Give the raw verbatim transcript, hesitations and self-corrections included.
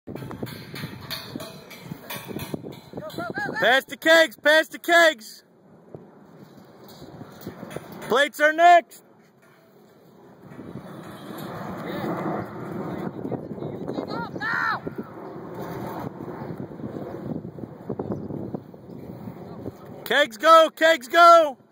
Pass the kegs, pass the kegs. Plates are next. Kegs go, kegs go.